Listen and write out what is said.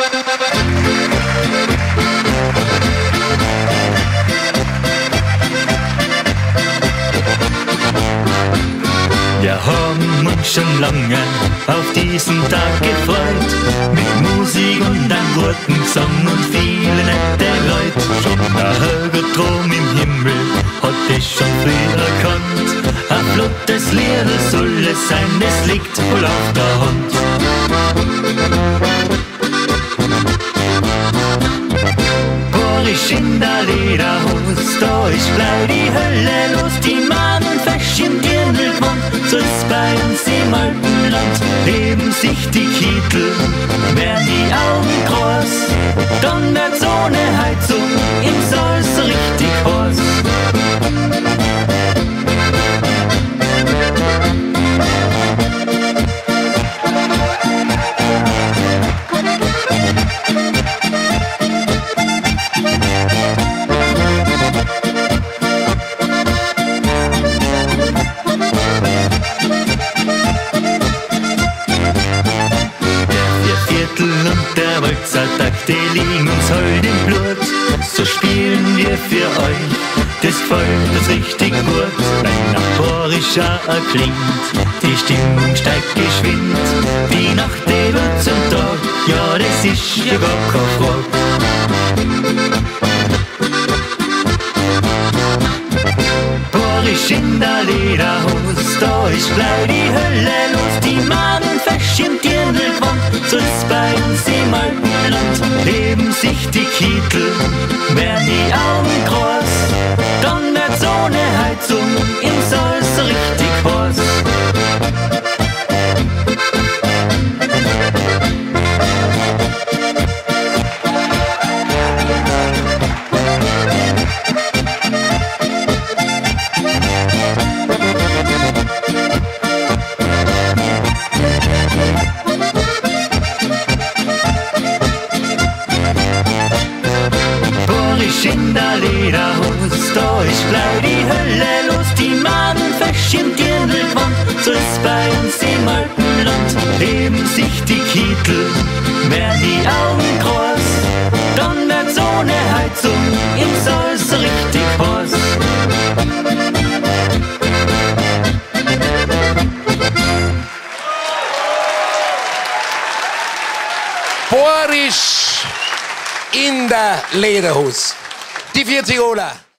Wir haben uns schon lange auf diesen Tag gefreut, mit Musik und einem guten Gesang und viele nette Leute. Schon der Högerturm im Himmel hat es schon früh erkannt. Ein flottes Lied soll es sein, es liegt wohl auf der Hand. Boarisch in der Lederhos, da ist gleich die Hölle los, die Mannen fesch im Dirndlgewand. So ist bei uns im Alpenland, heben sich die Kittel, werden die Augen groß, dann wird's ohne Heizung im Saal so richtig heiß. Und der Walzertakt, die liegen uns heut im Blut. So spielen wir für euch, das gefällt uns richtig gut. Wenn nach Boarisch erklingt, die Stimmung steigt geschwind. Die Nacht, die wird zum Tag, ja, das ist ja gar kein Frage. Boarisch in der Lederhos, da ist gleich die Hölle los, die Mannen fesch im Dirndlgewand. So ist bei uns im Alpenland, heben sich die Kittel, werden die Augen groß, dann wird's ohne Heizung im Saal so richtig heiß. In der Lederhos, da ist gleich die Hölle los, die Mannen fesch im Dirndlgewand. So ist bei uns im Alpenland, heben sich die Kittel, werden die Augen groß, dann wird's ohne Heizung im Saal so richtig heiß. Boarisch in der Lederhos. Die 4 Tiroler.